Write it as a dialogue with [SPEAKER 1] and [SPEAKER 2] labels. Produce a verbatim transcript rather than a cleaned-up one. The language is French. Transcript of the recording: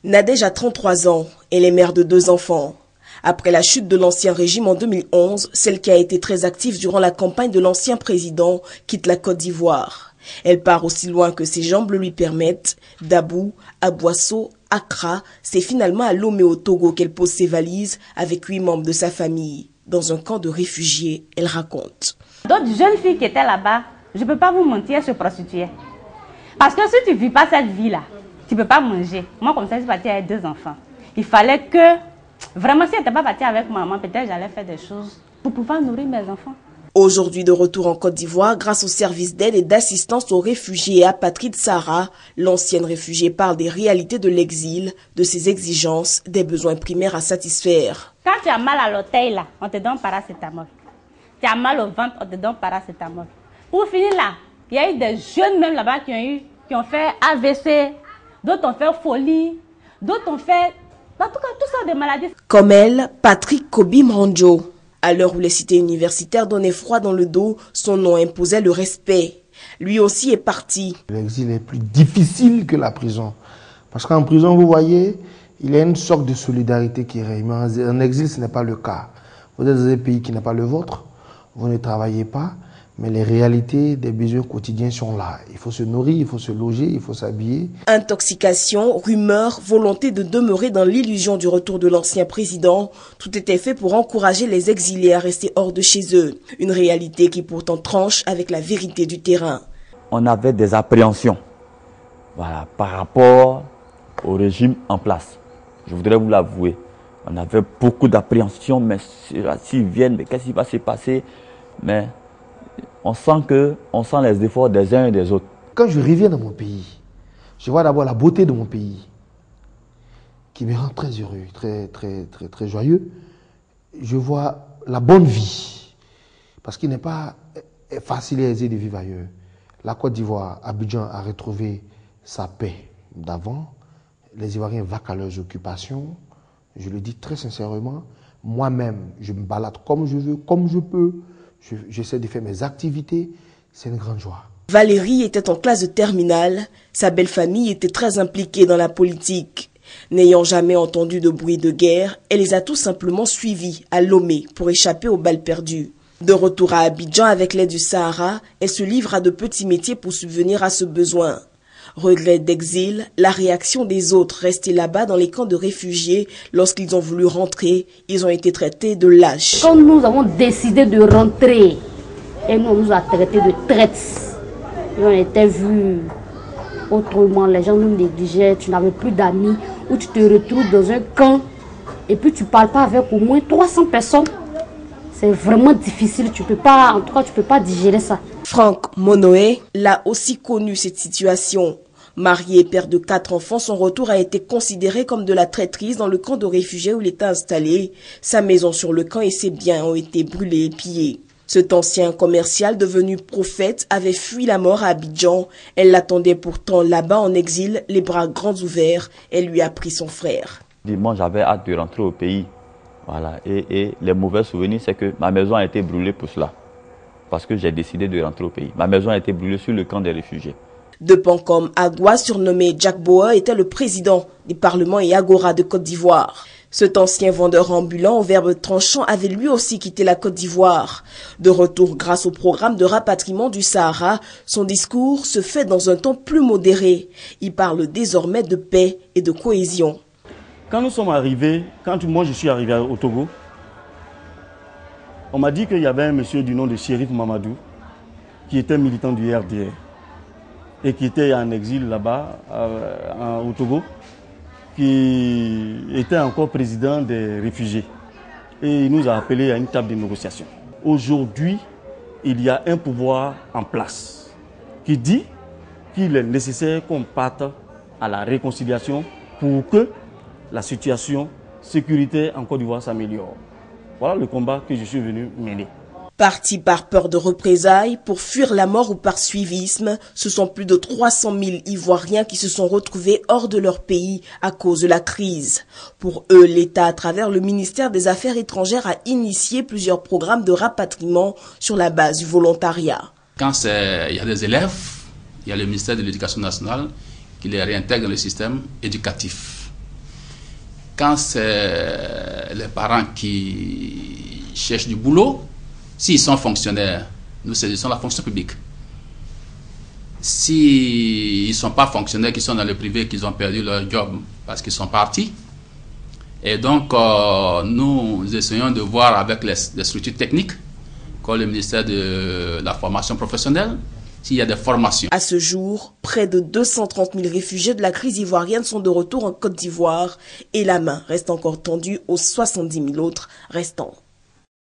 [SPEAKER 1] Nadège a trente-trois ans, elle est mère de deux enfants. Après la chute de l'ancien régime en deux mille onze, celle qui a été très active durant la campagne de l'ancien président quitte la Côte d'Ivoire. Elle part aussi loin que ses jambes le lui permettent. D'Abou à Boisseau, Accra, c'est finalement à Lomé au Togo qu'elle pose ses valises avec huit membres de sa famille. Dans un camp de réfugiés, elle raconte.
[SPEAKER 2] D'autres jeunes filles qui étaient là-bas, je ne peux pas vous mentir, se prostituaient. Parce que si tu ne vis pas cette vie-là, tu ne peux pas manger. Moi, comme ça, je suis partie avec deux enfants. Il fallait que, vraiment, si elle n'était pas partie avec maman, peut-être j'allais faire des choses pour pouvoir nourrir mes enfants.
[SPEAKER 1] Aujourd'hui de retour en Côte d'Ivoire, grâce au service d'aide et d'assistance aux réfugiés et apatrides Sahara, l'ancienne réfugiée parle des réalités de l'exil, de ses exigences, des besoins primaires à satisfaire.
[SPEAKER 2] Quand tu as mal à l'orteil, là, on te donne paracétamol. Tu as mal au ventre, on te donne paracétamol. Pour finir là, il y a eu des jeunes même là-bas qui ont eu, qui ont fait A V C, d'autres ont fait folie, d'autres ont fait, en tout cas, tout ça des maladies.
[SPEAKER 1] Comme elle, Patrick Kobi Mranjo. À l'heure où les cités universitaires donnaient froid dans le dos, son nom imposait le respect. Lui aussi est parti.
[SPEAKER 3] L'exil est plus difficile que la prison. Parce qu'en prison, vous voyez, il y a une sorte de solidarité qui règne. Mais en exil, ce n'est pas le cas. Vous êtes dans un pays qui n'est pas le vôtre, vous ne travaillez pas, mais les réalités des besoins quotidiens sont là. Il faut se nourrir, il faut se loger, il faut s'habiller.
[SPEAKER 1] Intoxication, rumeurs, volonté de demeurer dans l'illusion du retour de l'ancien président, tout était fait pour encourager les exilés à rester hors de chez eux. Une réalité qui pourtant tranche avec la vérité du terrain.
[SPEAKER 4] On avait des appréhensions, voilà, par rapport au régime en place. Je voudrais vous l'avouer. On avait beaucoup d'appréhensions, mais s'ils viennent, mais qu'est-ce qui va se passer? Mais on sent que, on sent les efforts des uns et des autres.
[SPEAKER 3] Quand je reviens dans mon pays, je vois d'abord la beauté de mon pays, qui me rend très heureux, très, très, très, très joyeux. Je vois la bonne vie, parce qu'il n'est pas facile et aisé de vivre ailleurs. La Côte d'Ivoire, Abidjan a retrouvé sa paix d'avant. Les Ivoiriens vaquent à leurs occupations. Je le dis très sincèrement, moi-même, je me balade comme je veux, comme je peux. J'essaie de faire mes activités, c'est une grande joie.
[SPEAKER 1] Valérie était en classe de terminale, sa belle famille était très impliquée dans la politique. N'ayant jamais entendu de bruit de guerre, elle les a tout simplement suivis à Lomé pour échapper aux balles perdues. De retour à Abidjan avec l'aide du Sahara, elle se livre à de petits métiers pour subvenir à ce besoin. Regret d'exil, la réaction des autres restés là-bas dans les camps de réfugiés, lorsqu'ils ont voulu rentrer, ils ont été traités de lâches.
[SPEAKER 2] Quand nous avons décidé de rentrer, et nous, on nous a traités de traîtres. Et on était vus autrement, les gens nous négligeaient, tu n'avais plus d'amis, ou tu te retrouves dans un camp, et puis tu ne parles pas avec au moins trois cents personnes. C'est vraiment difficile, tu peux pas, en tout cas, tu peux pas digérer ça.
[SPEAKER 1] Franck Monoé l'a aussi connu cette situation. Marié et père de quatre enfants, son retour a été considéré comme de la traîtrise dans le camp de réfugiés où il était installé. Sa maison sur le camp et ses biens ont été brûlés et pillés. Cet ancien commercial devenu prophète avait fui la mort à Abidjan. Elle l'attendait pourtant là-bas en exil, les bras grands ouverts. Elle lui a pris son frère.
[SPEAKER 4] Dimanche, j'avais hâte de rentrer au pays. Voilà. Et, et les mauvais souvenirs, c'est que ma maison a été brûlée pour cela. Parce que j'ai décidé de rentrer au pays. Ma maison a été brûlée sur le camp des réfugiés.
[SPEAKER 1] De Pancom Agua, surnommé Jack Bauer, était le président du Parlement et Agora de Côte d'Ivoire. Cet ancien vendeur ambulant au verbe tranchant avait lui aussi quitté la Côte d'Ivoire. De retour grâce au programme de rapatriement du Sahara, son discours se fait dans un ton plus modéré. Il parle désormais de paix et de cohésion.
[SPEAKER 5] Quand nous sommes arrivés, quand moi je suis arrivé au Togo, on m'a dit qu'il y avait un monsieur du nom de Chérif Mamadou qui était militant du R D R et qui était en exil là-bas euh, au Togo, qui était encore président des réfugiés. Et il nous a appelés à une table de négociation. Aujourd'hui, il y a un pouvoir en place qui dit qu'il est nécessaire qu'on parte à la réconciliation pour que la situation sécuritaire en Côte d'Ivoire s'améliore. Voilà le combat que je suis venu mener.
[SPEAKER 1] Partis par peur de représailles, pour fuir la mort ou par suivisme, ce sont plus de trois cent mille Ivoiriens qui se sont retrouvés hors de leur pays à cause de la crise. Pour eux, l'État, à travers le ministère des Affaires étrangères, a initié plusieurs programmes de rapatriement sur la base du volontariat.
[SPEAKER 6] Quand il y a des élèves, il y a le ministère de l'Éducation nationale qui les réintègre dans le système éducatif. quand c'est les parents qui cherchent du boulot, s'ils sont fonctionnaires, nous saisissons la fonction publique. S'ils ne sont pas fonctionnaires, qui sont dans le privé, qu'ils ont perdu leur job parce qu'ils sont partis, et donc euh, nous essayons de voir avec les, les structures techniques, comme le ministère de la formation professionnelle, s'il y a des formations.
[SPEAKER 1] À ce jour, près de deux cent trente mille réfugiés de la crise ivoirienne sont de retour en Côte d'Ivoire et la main reste encore tendue aux soixante-dix mille autres restants.